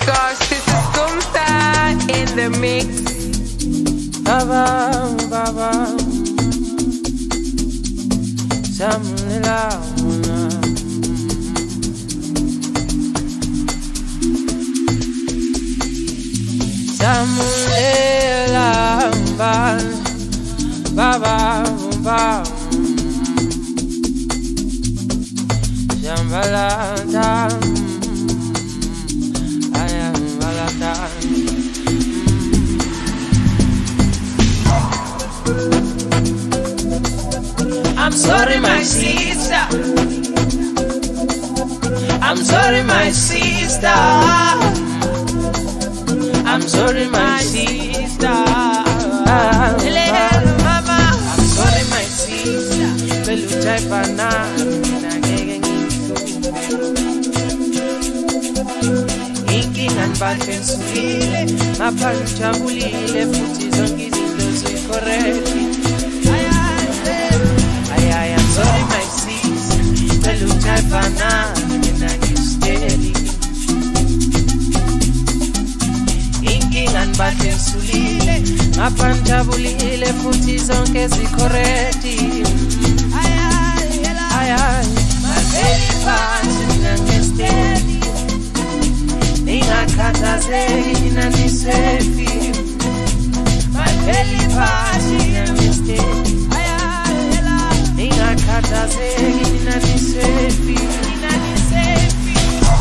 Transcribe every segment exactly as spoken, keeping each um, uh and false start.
gosh, this is Gumstar in the mix. Baba, Baba, Samlila, Samlila, Baba, Baba, Jambalata, I am Balata. I'm sorry, my sister. I'm sorry, my sister. I'm sorry, my sister. Hello, mama. I'm sorry, my sister. Beluchai pana, inking and batten sufile, mapancha bulile, futi zongi zindo zui corretti. I am sorry, my sister. Beluchai pana, steady. Inking and batten sulile, mapancha bulile, futi zongi zui corretti. Ay, ay, my belly parts and steady. Ninga kata zegi na nisefi. My belly parts and steady. Ninga kata zegi na nisefi. Na nisefi.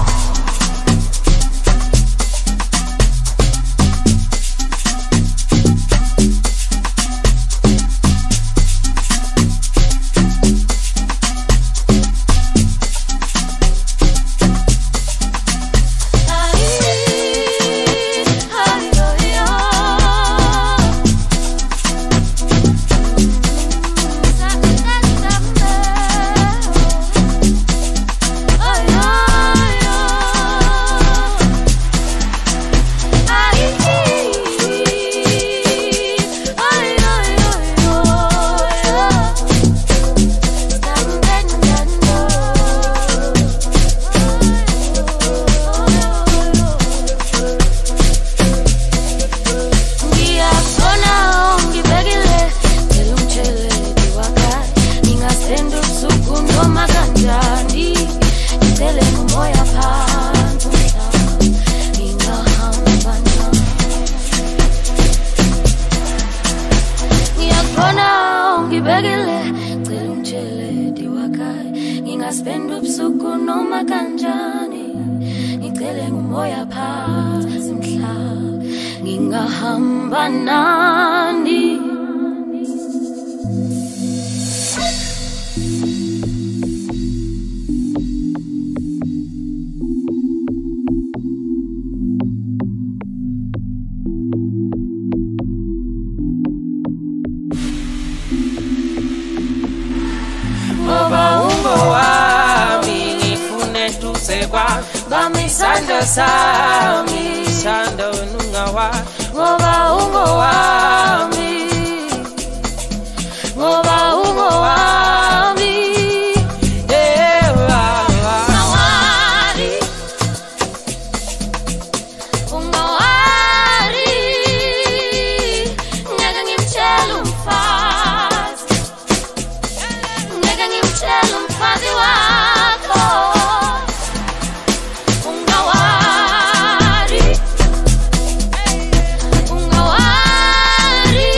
Sando sami, sando nungawa, ngoba ungo wami, ngoba ungo wami, ewa ngawari, ungawari, ngeke ngimtshela umfazi, ngeke ngimtshela umfazi wakho. Ungawari, ungawari.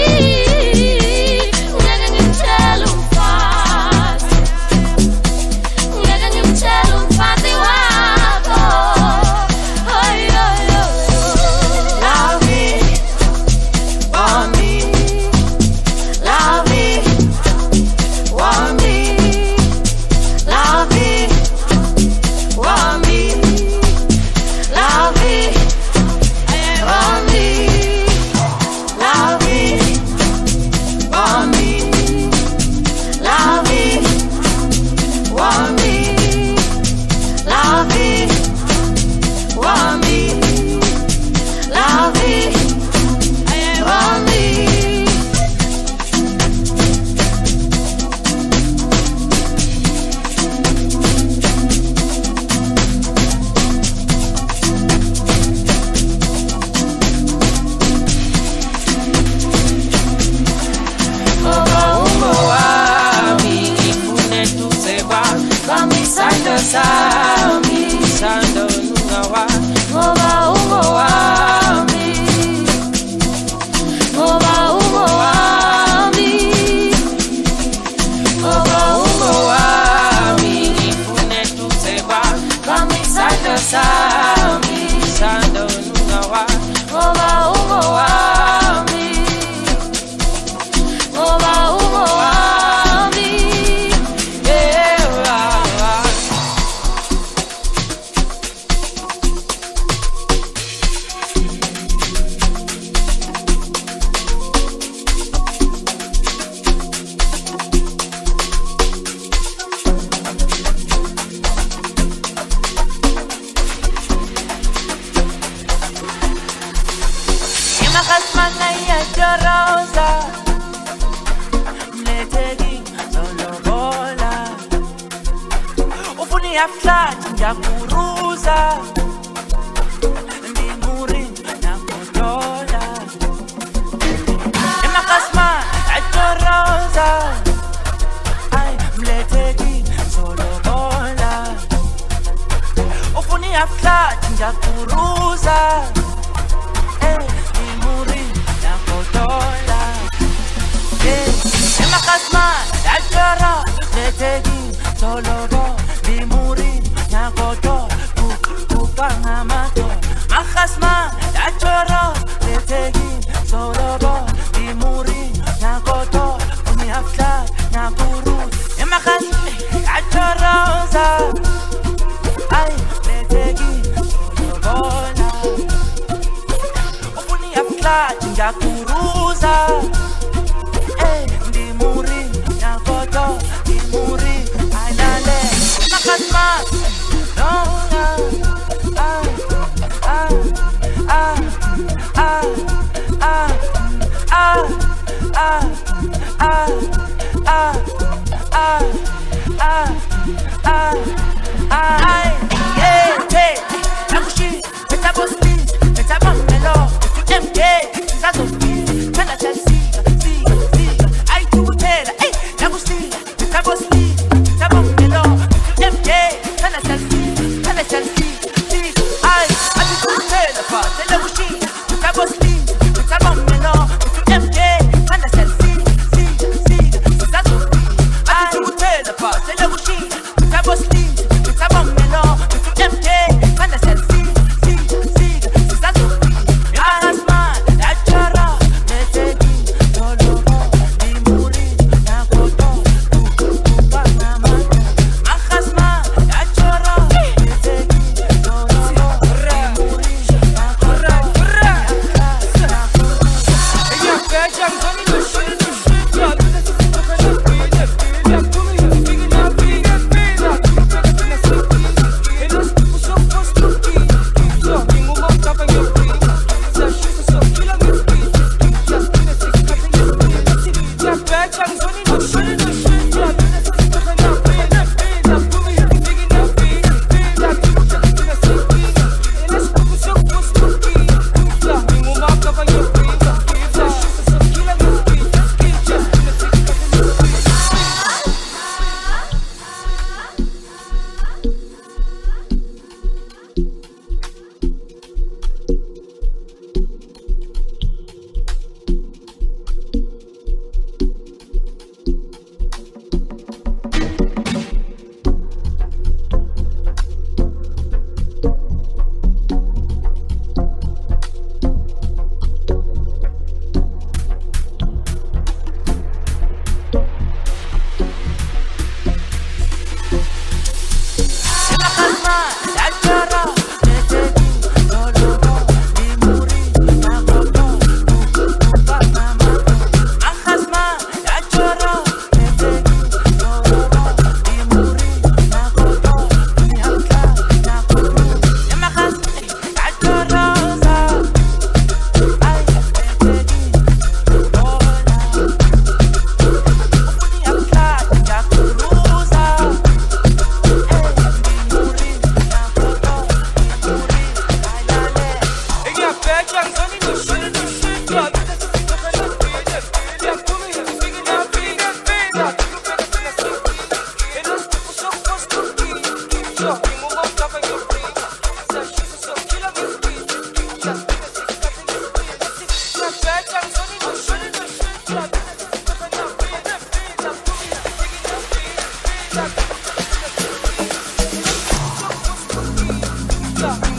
wami sanda ununga wa Ngoba umo wami Ngoba umo wami ewa Imakasmana yajorosa Mletegi zolobola Ufuni aflat ngiyakuruza Ndimuri nakudola Imakasmana yajorosa Ay mletegi zolobola Ufuni aflat ngiyakuruza Emakasman, dachara, letegi, solobo, limuri, nyakoto, kupangamato. Makasman, dachara, letegi, solobo, limuri, nyakoto, uniafla, nyakuru. Emakas, dachara, ay, letegi, solobo, uniafla, nyakuruza. Yeah.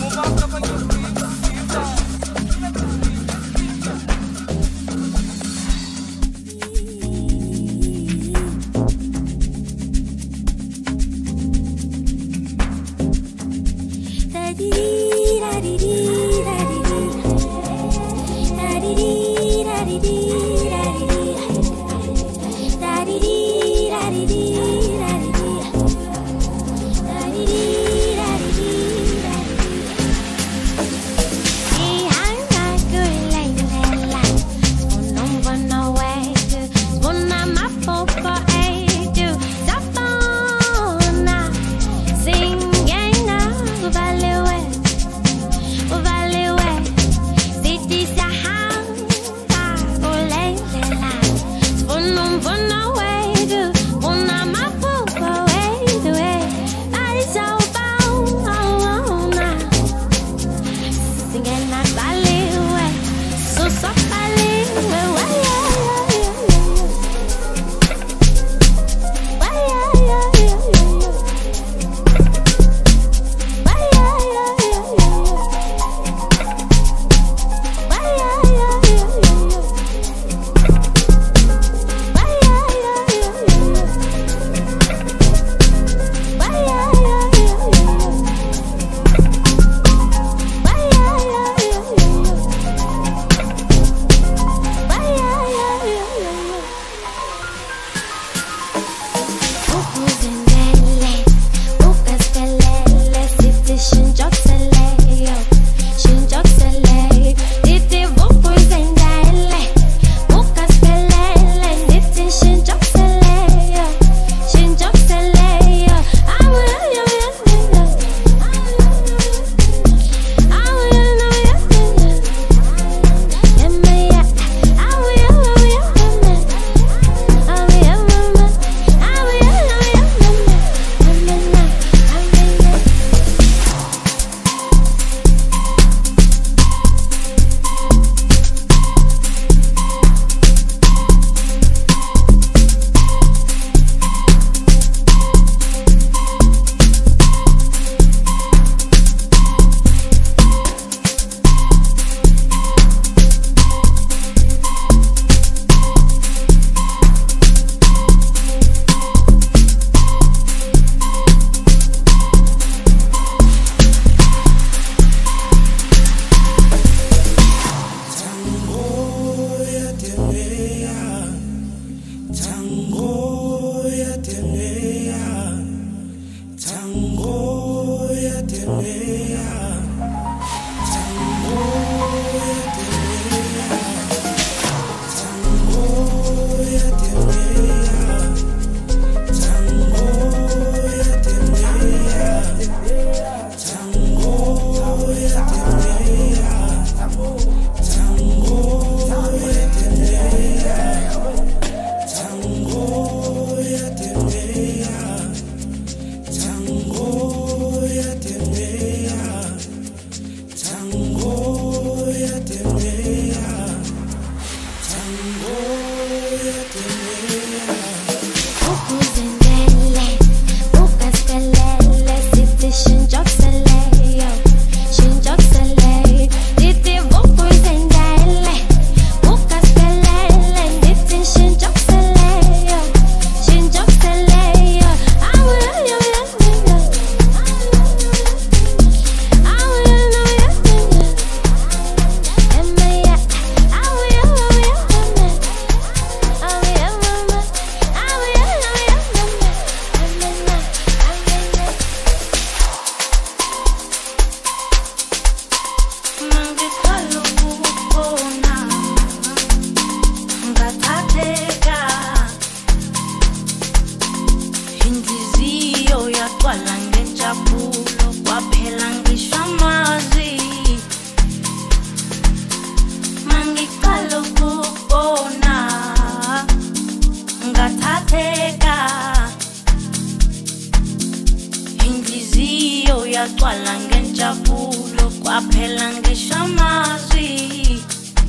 Waphela ngisho amazwi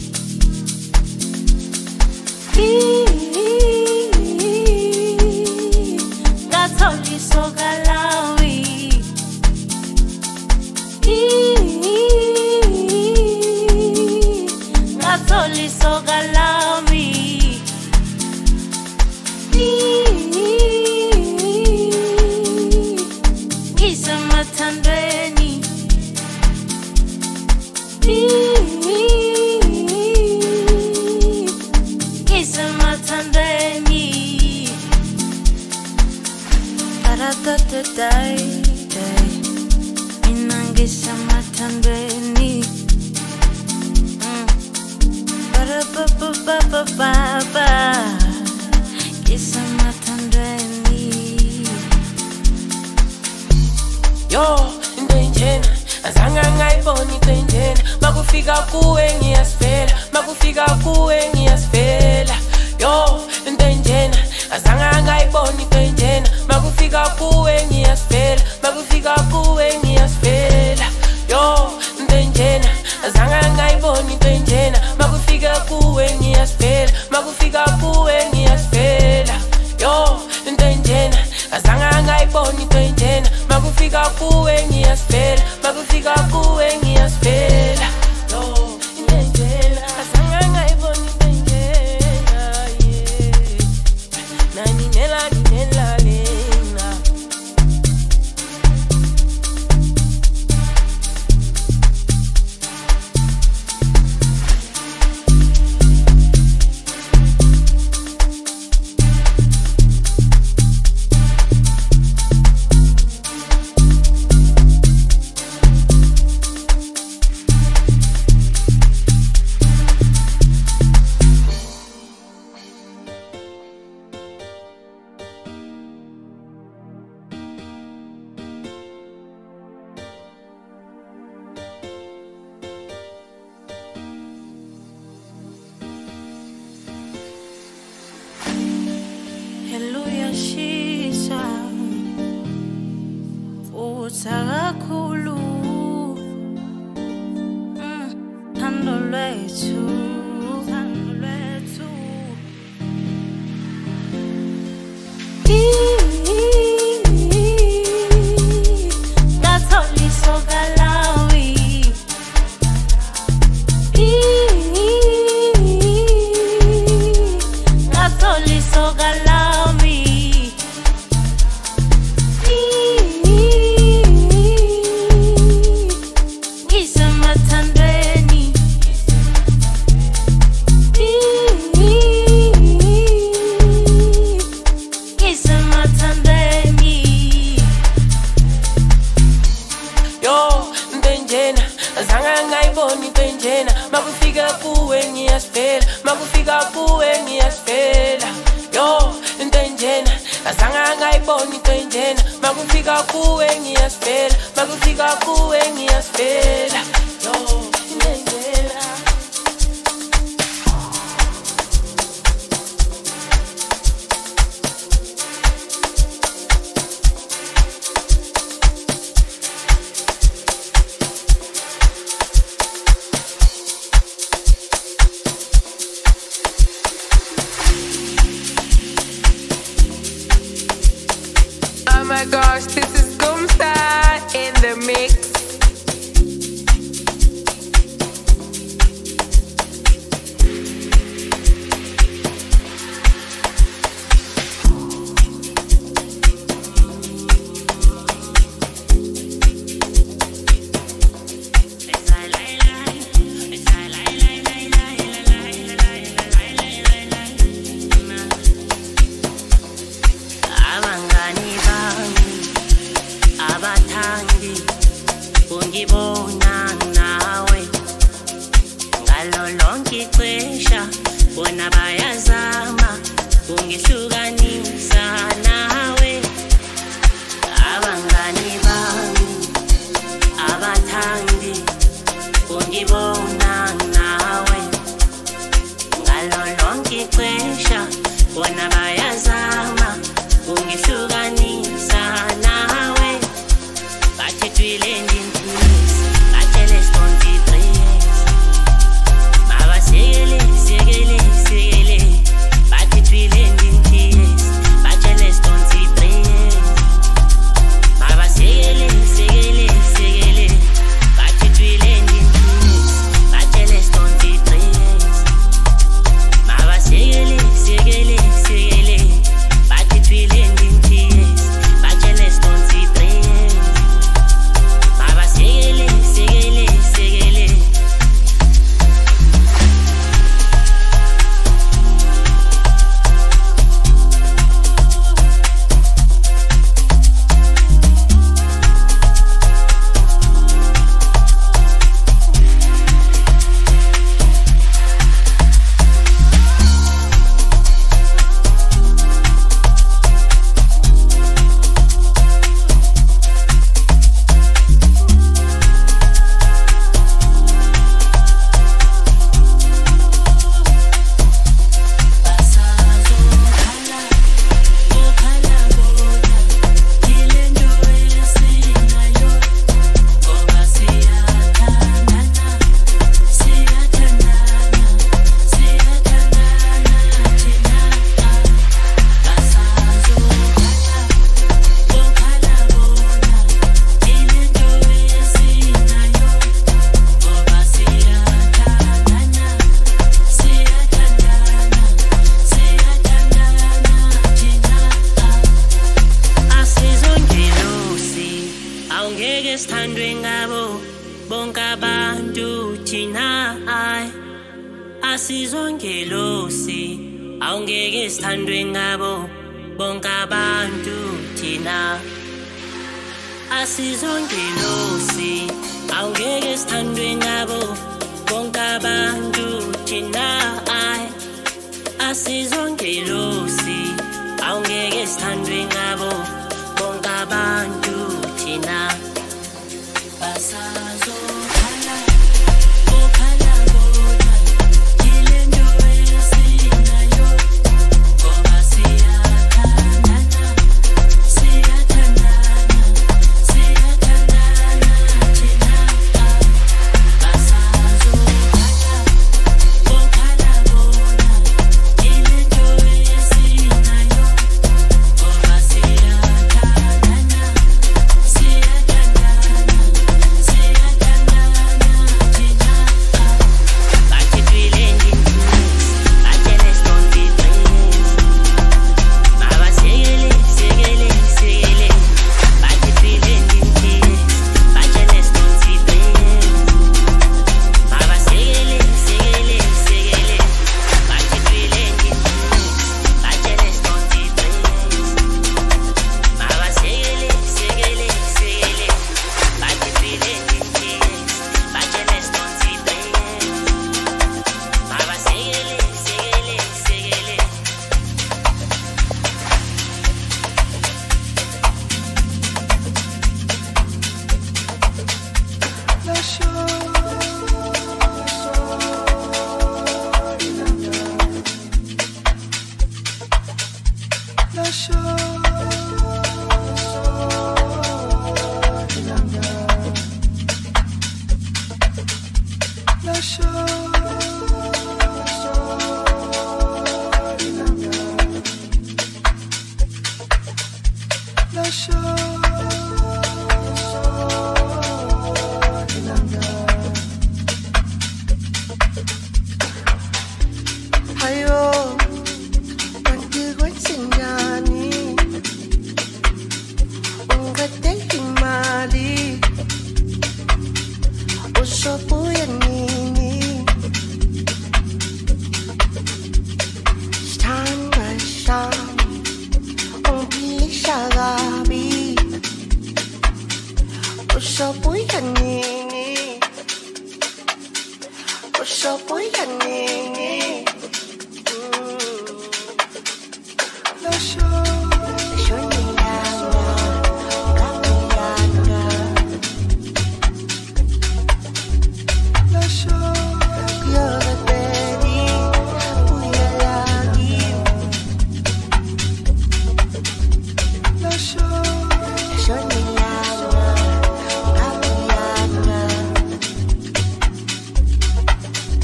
ngathola isoka lawi ngathola isoka lawi ngisemathandweni ngisemathandweni da-da-da-da-day mina ngisemathandweni ba-da-ba-ba-ba-ba-ba ngisemathandweni. Yo, into enjena azange ngayibona into enjena makufika kuwe ngiyasifela makufika kuwe ngiyasifela. Yo, into enjena azange ngayibona into enjena makufika kuwe ngiyasifela makufika kuwe ngiyasifela. Yo, into enjena azange ngayibona into enjena makufika kuwe ngiyasifela makufika kuwe ngiyasifela. Yo, into enjena azange ngayibona into enjena makufika kuwe ngiyasifela makufika kuwe ngiyasifela. Yo, into enjena azange ngayibona into enjena yeah nani nela nela lena. Hallelujah shisha utakakhulu thando lwethu thando lwethu ngathola isoka lawi ngathola isoka lawi ngisemathandweni ngisemathandweni. Yo, into enjena azange ngayibona into enjena makufika kuwe ngiyasifela makufika kuwe ngiyasifela. Yo, into enjena azange ngayibona into enjena makufika kuwe ngiyasifela makufika kuwe ngiyasifela. Yo, into enjena. Oh my gosh, this is Gumstar in the mix. Abangani bami abathandi ungibona nawe ngalo lonke ixesha bona bayazama ungihlukanisa nawe. Abangani bami abathandi ungibona nawe ngalo lonke ixesha bona bayazama ungihlukanisa nawe. Bathi twile ndintusi batshele bantu thina ay asizongelosi awungeke sithandwe ngabo bonke abantu thina asizongelosi awungeke sithandwe ngabo bonke abantu thina ay asizongelosi awungeke sithandwe ngabo bonke abantu thina basazo khala kokhala bona kilendo esinayo ngoba siyathandana siyathandana siyathandana thina basazo khala kokhala bona kilendo esinayo ngoba siyathandana siyathandana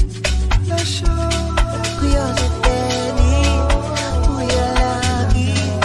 Kuyo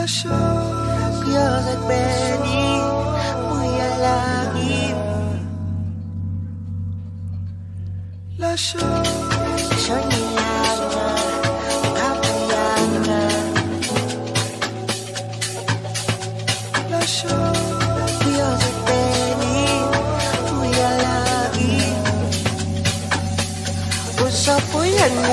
Kuyoza kubeni uyalagi Shonilana Amapiano Kuyoza kubeni uyalagi Usapuyani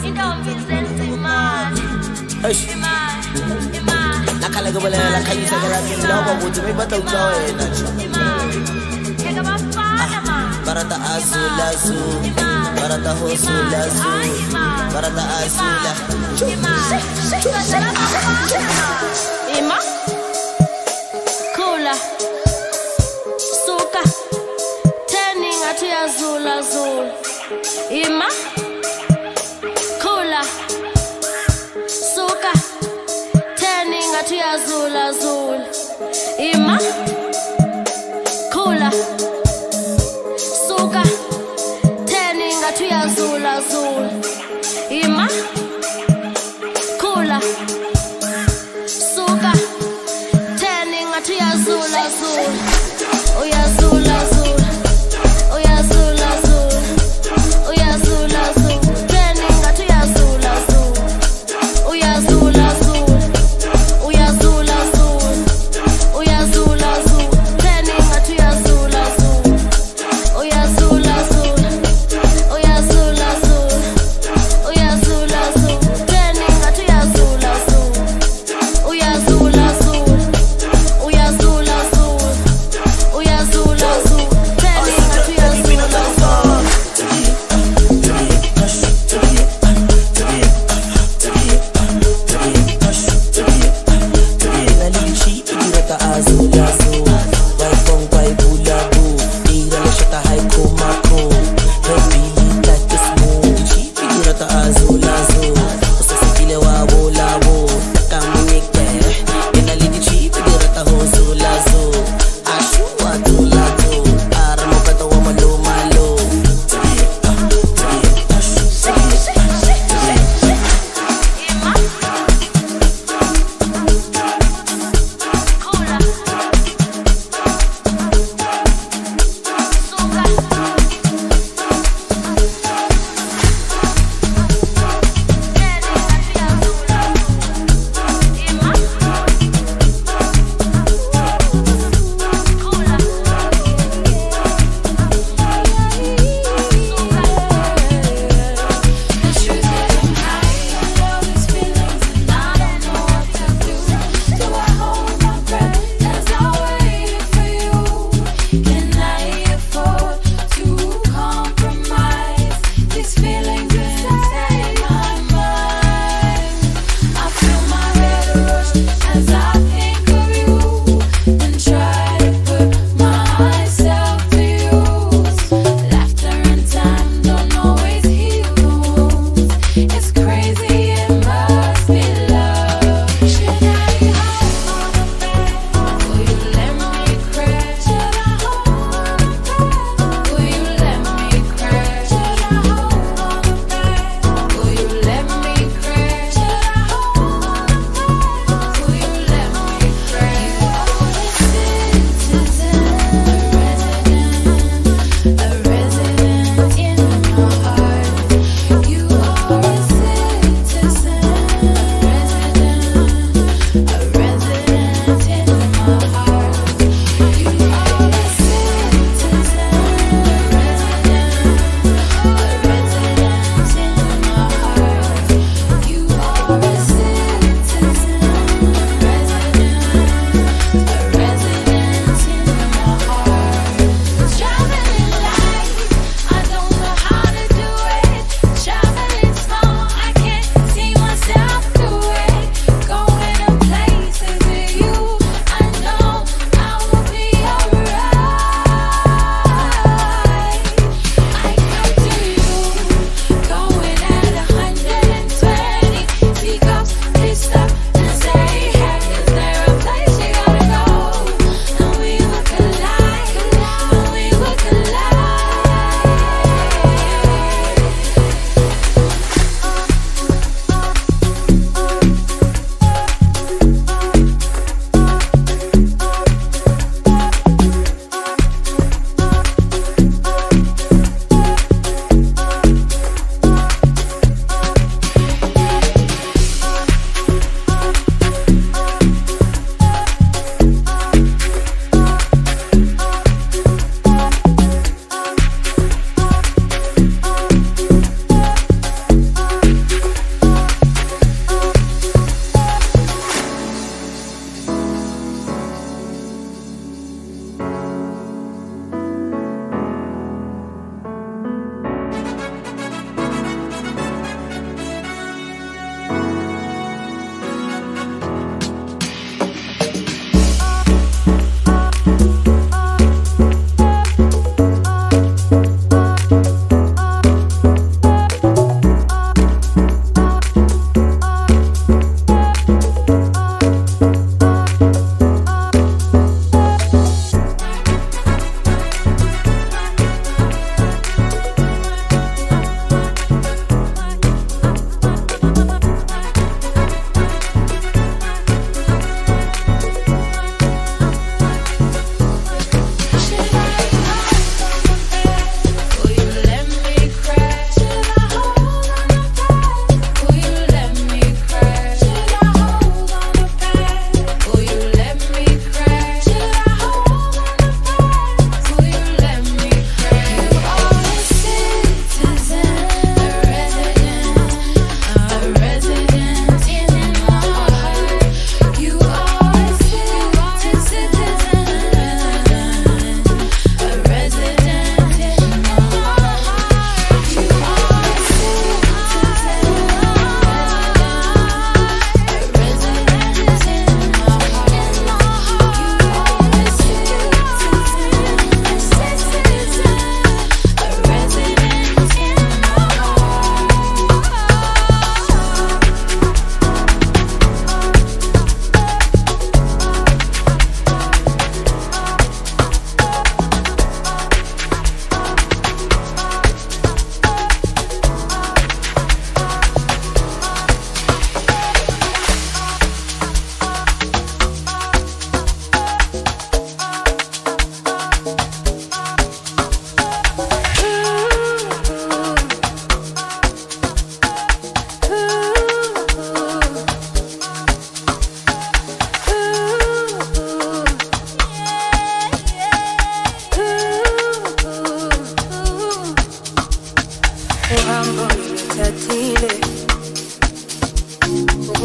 Nakalagobalela kaisa kala kinlobo buti may bataw joy na. Barata azul azul, barata azul azul, barata azul. Ima, Kula, Suka, turning at azul azul. Ima, Kula, Suka, turning at azul azul. Ima, Kula, Suka, turning at azul azul. Ima, Kula, Suka, turning at azul azul. Oh yeah, azul azul. Oh yeah, azul azul. Oh yeah, azul azul. Turning at azul azul. Oh yeah, azul azul. Oh yeah, azul azul. Oh yeah, azul azul. Turning at azul azul. Oh yeah, azul azul. Oh yeah, azul azul. Oh yeah, azul azul. Turning at azul azul. Oh yeah, azul azul. Oh yeah, azul azul. Oh yeah, azul azul. Turning at azul azul. Azul azul, vai com vai bulabu, tira la shata hai komako, heavy like this mood, figura ta azul azul, usa sikile wa bola bo, kamunike, ina lidi chi figura ta azul azul, ashu azul azul, ara mo kata wa malo malo. Turning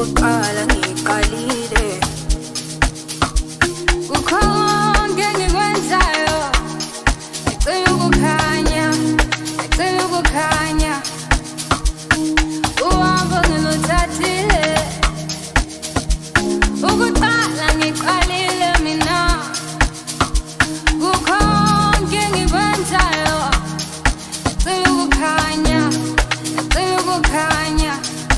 okokuqala ngiqalile ukhonke ngikwenzayo ngicela ukukhanya ngicela ukukhanya uhambo ngiluthathile ukuqala ngiqalile mina ukhonke ngikwenzayo ngicela ukukhanya ngicela ukukhanya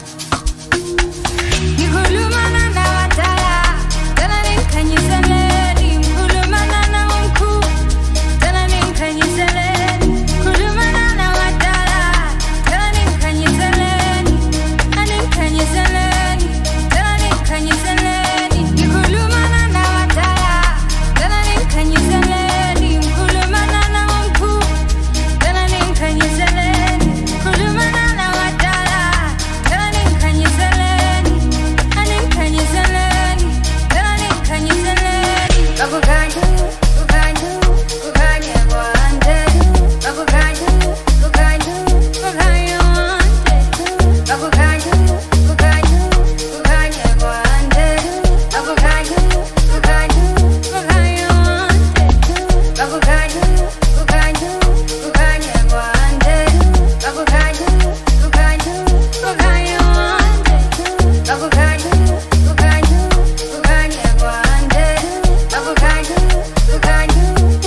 ngikhulumana nabadala cela ningikhanyiseleni ngikhulumana nabomkhulu cela ningikhanyiseleni ngikhulumana nabadala cela ningikhanyiseleni aningikhanyiseleni cela ningikhanyiseleni ngikhulumana nabadala cela ningikhanyiseleni ngikhulumana nabomkhulu cela ningikhanyiseleni ngikhulumana nabadala cela ningikhanyiseleni aningikhanyiseleni cela ningikhanyiseleni bakukhanya kukhanya kukhanya kwande bakukhanya kukhanya kukhanya kwande bakukhanya kukhanya kukhanya kwande bakukhanya kukhanya kukhanya kwande bakukhanya kukhanya kukhanya kwande bakukhanya kukhanya kukhanya kwande bakukhanya kukhanya kukhanya kwande bakukhanya kukhanya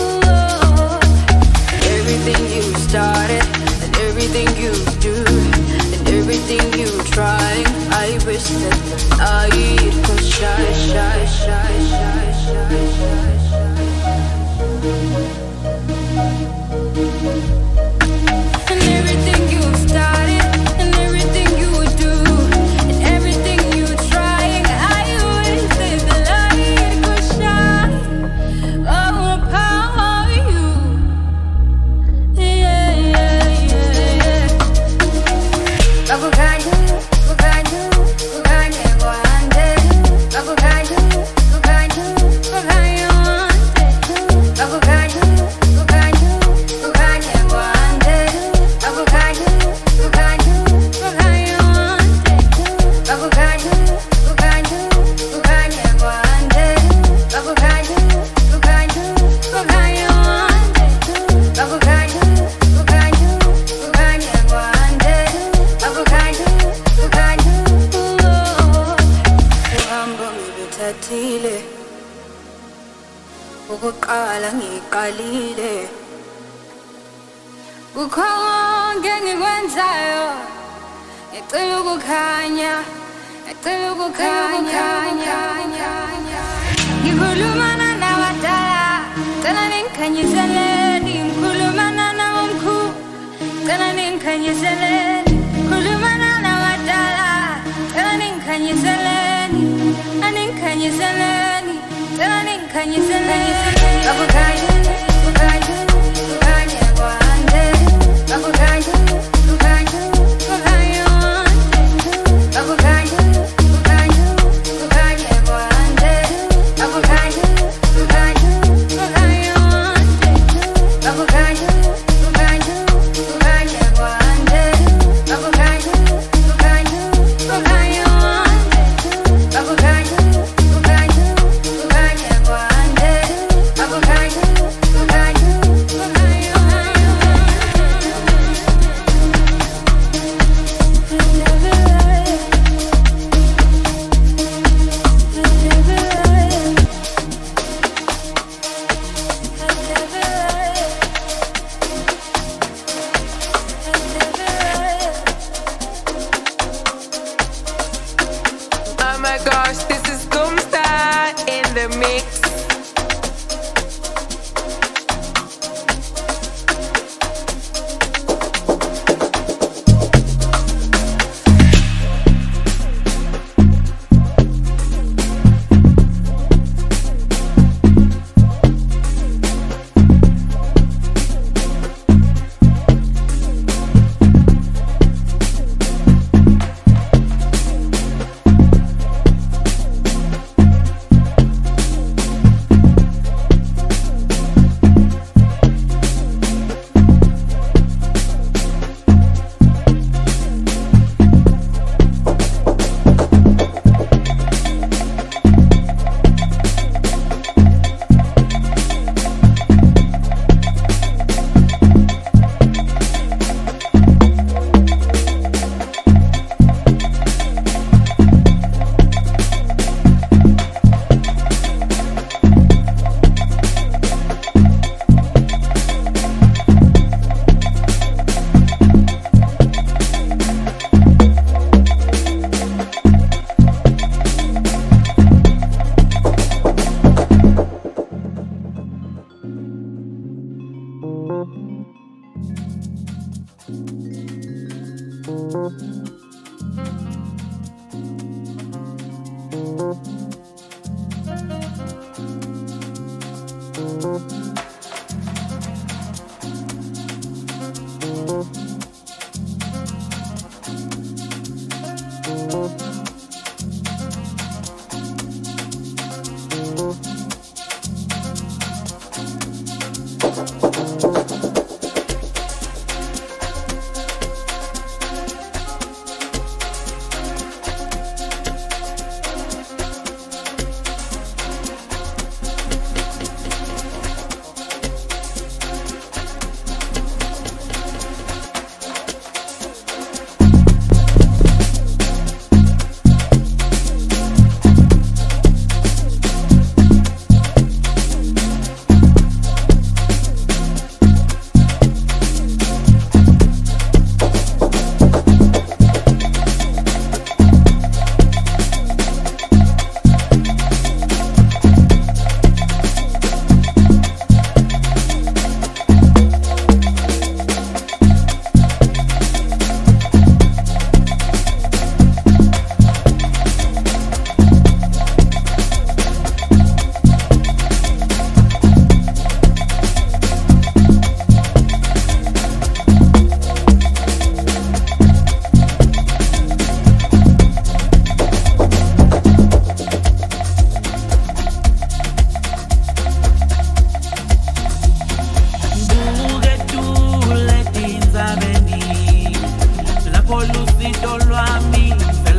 everything you started and everything you do and everything you trying I wish that I could shy shy shy shy shy shy and everything you started and everything you do and everything you trying I wish that the light could shine upon you yeah yeah yeah yeah bakukhanya kukhanya kukhanya kwande bakukhanya kukhanya kukhanya kwande bakukhanya kukhanya kukhanya kwande bakukhanya kukhanya kukhanya kwande bakukhanya kukhanya kukhanya kwande bakukhanya kukhanya kukhanya kwande bakukhanya kukhanya kukhanya kwande bakukhanya kukhanya uhambo ngiluthathile ukuqala ngiqalile kukhonke ngikwenzayo ngicela ukukhanya ngicela ukukhanya ngikhulumana nabadala cela ningikhanyiseleni ngikhulumana nabomkhulu cela ningikhanyiseleni ngikhulumana nabadala cela ningikhanyiseleni aningikhanyiseleni cela ningikhanyiseleni bakukhanya kukhanya kukhanya kwande bakukhanya kukhanya kukhanya kwande bakukhanya kukhanya kukhanya kwande bakukhanya kukhanya kukhanya kwande bakukhanya kukhanya kukhanya kwande bakukhanya kukhanya kukhanya kwande bakukhanya kukhanya kukhanya kwande bakukhanya kukhanya Oh my gosh, this is Gumstar in the mix.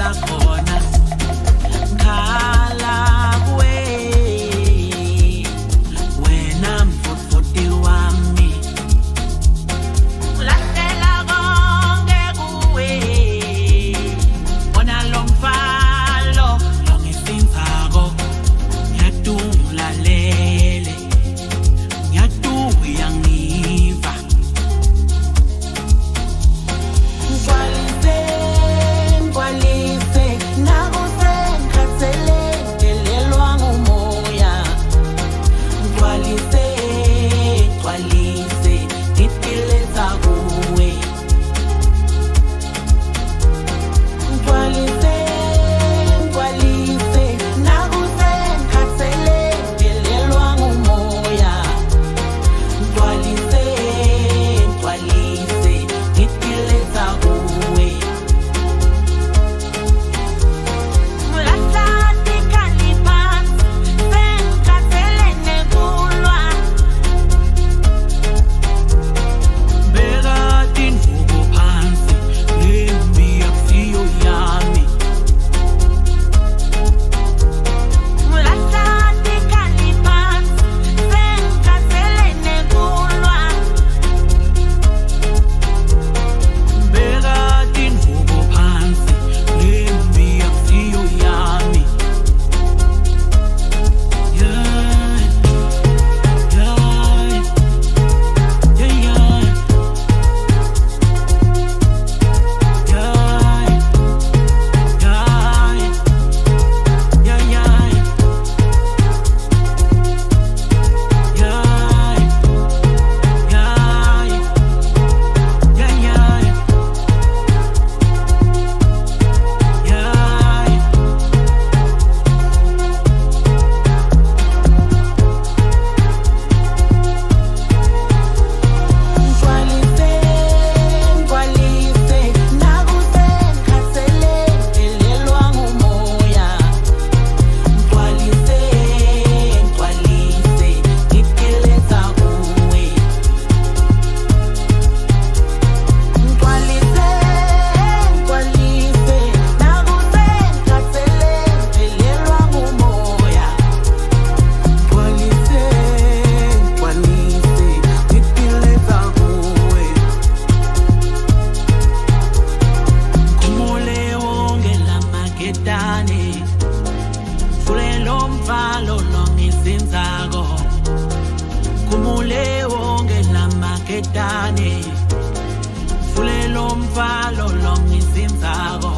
Dani Fulelo mfalo long isinzago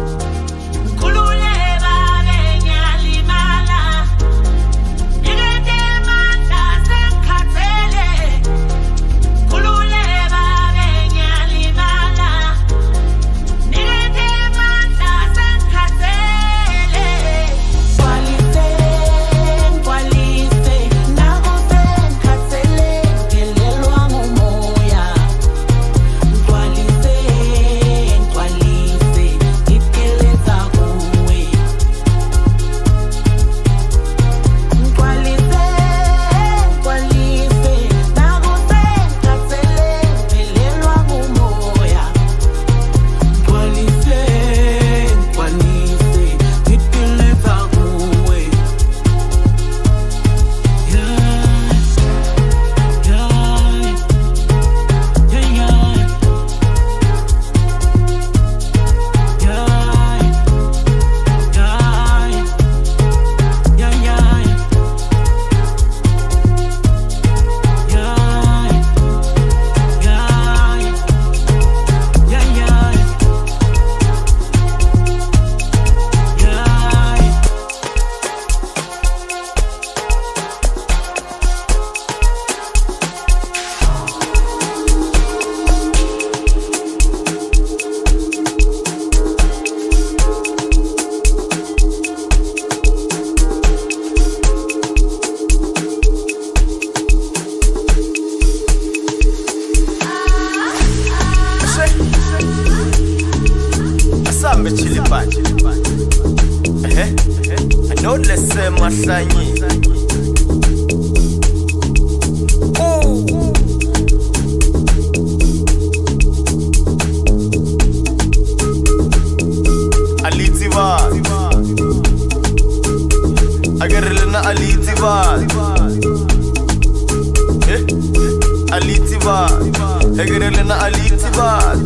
Kulule babe nyalimala Nigete manda senkatele Kulule babe nyalimala Nigete manda senkatele Kwalite, kwalite Nago senkatele Kelelo amumoya Kwalite, kwalite Ikeleza kuwe Kwalite, kwalite Nago senkatele Kelelo amumoya Kwalite, kwalite Ikeleza kuwe Asambe chili panje. Eh? Anole se masanyi. Aliti Alitivat Agarelena Alitivat Eh Alitivat Agarelena Alitivat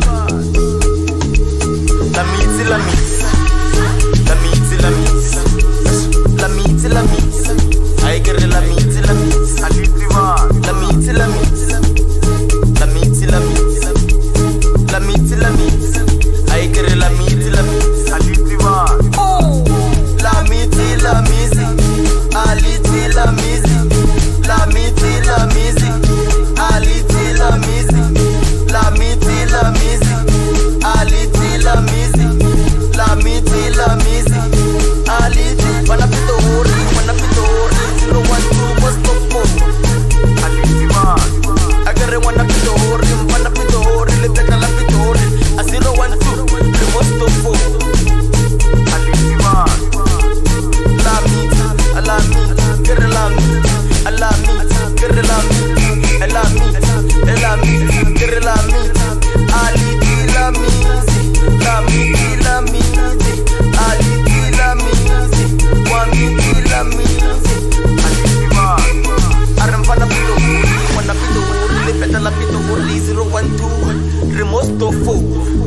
La miti la miti La miti la miti La miti la miti Agarele la miti la miti Alitivat La miti la miti La miti la miti La miti la miti Agarele la miti la miti Alitivat La miti la miti Aliti la miti La miti la miti Aliti la miti La miti la miti Aliti la miti La miti la miti Aliti Wanna put the hori, wanna put the hori Zero one two what's the four Aliti man I got it wanna put the hori Wanna put the hori Live like a la put the hori A zero one two The what's the four Aliti man La miti, la miti Get it la miti La miti, get it la miti La miti, la miti Get it la miti Aliti la miti La miti, la miti Aliti la miti One miti, la miti Aliti man Aram pana pito huri Wana pito huri Lepeta la pito huri Zero one two Remosto four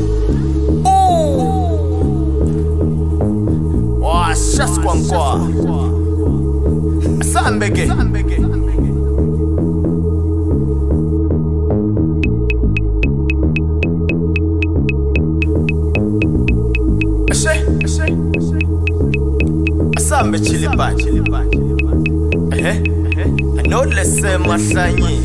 Wa shas kwa mkwa Sambege Asambe chili pan Eh I know let's say masanyi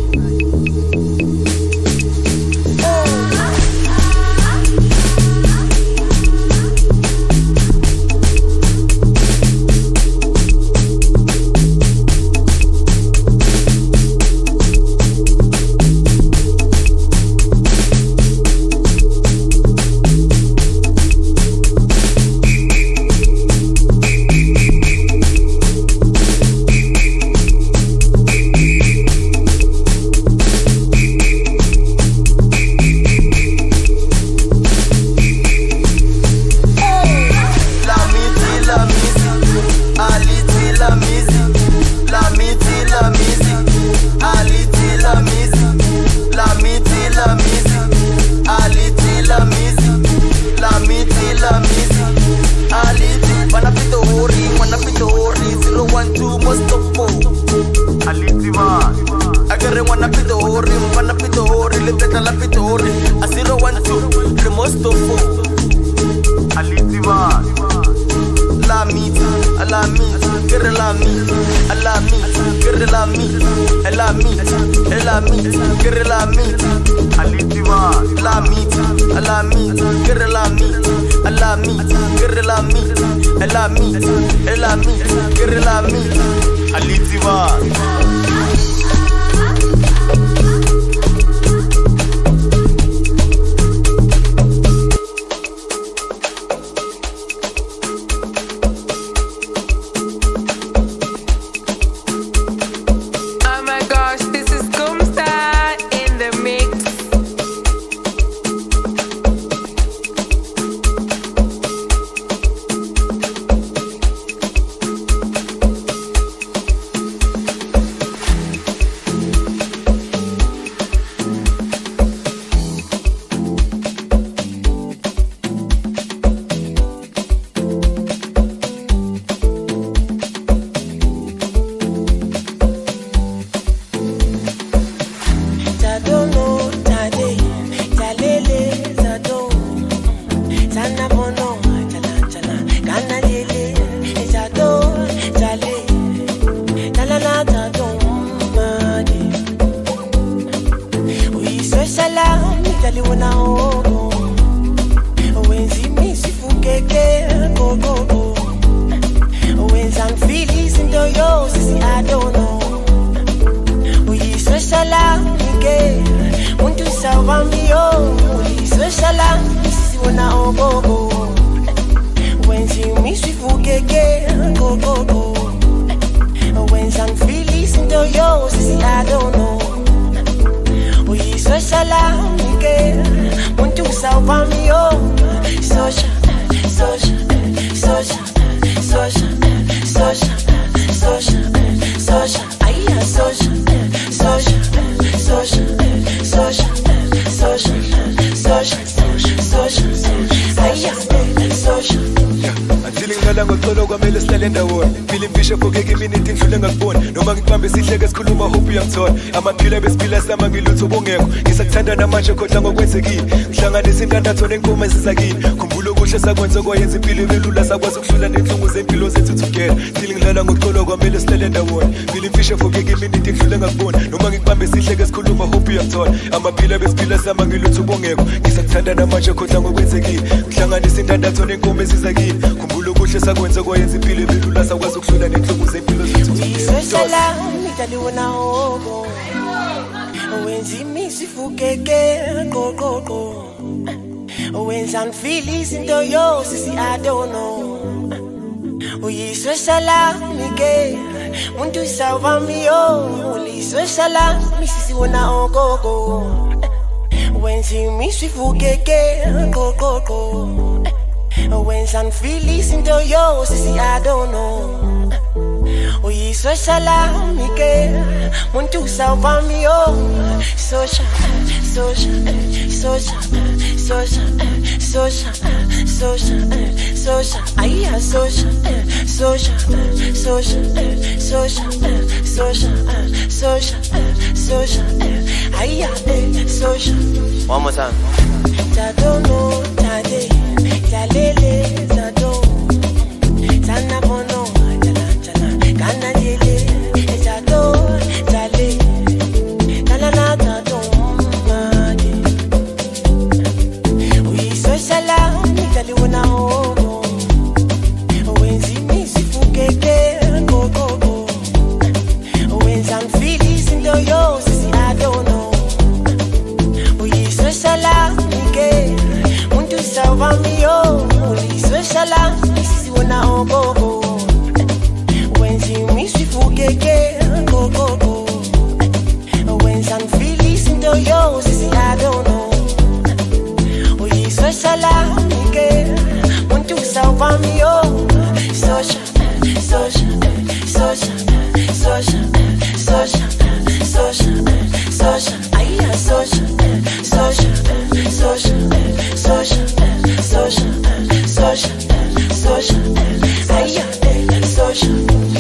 Oh my gosh, this is Gumstar in the mix. Feeling ngala ngoxolo kwamele sihlale ndawona Feeling fishe fogeke iminute ngidlule ngakubona Noma ngibambe sihleke sikhuluma hope uyangithola Amaphila besiphila sama ngilutho bongekho Ngisakuthanda namanje kodwa ngokwenzekile Ngihlanganisa intandatho nenkomo ezizakini Khumbula okuhle sakwenza kwayenza impilo ibelula sakwazi ukuhlula nenhlungu zempilo zethu together Feeling ngala ngoxolo kwamele sihlale ndawona Feeling fishe fogeke iminute ngidlule ngakubona Noma ngibambe sihleke sikhuluma hope uyangithola Amaphila besiphila sama ngilutho bongekho Ngisakuthanda namanje kodwa ngokwenzekile Ngihlanganisa intandatho nenkomo ezizakini Khumbula okuhle sakwenza kwayenza impilo ibelula sakwazi ukuhlula nenhlungu zempilo zethu Uyisweshala ngidaliwona hobo Wenza imisi fukeke qoqoqo Wenza ngifeel izinto yo sisi I don't know Uyisweshala mike Muntu isava miyo Uyisweshala misisi wona ogogo Wenza imisi fukeke qoqoqo Wenza ngifeel izinto yo sisi I don't know Uyisweshala mike Muntu usava miyo Sosha, sosha, sosha, sosha, sosha, sosha, sosha Aiya sosha, sosha, sosha, sosha, sosha, sosha, sosha Aiya sosha One more time. Tadono, tade, talele, tado Sana kono, jala, jala, kana jele Tado, tale, talana, tado, made Uyisweshala, nitaliwona hobo Wenzi misi fukeke, gogogo Wenza ngifeel izinto yo, sisi I don't know Uyisweshala, nike Muntu isava miyo Uyisweshala, misisi wona ogogo Wenzi misi fukeke, gogogo Wenza ngifeel izinto yo, sisi I don't know Uyisweshala, nike Muntu isava miyo Sosha, sosha, sosha, sosha, sosha, sosha, sosha Aiya sosha, sosha, sosha, sosha, sosha, sosha, sosha Aiya sosha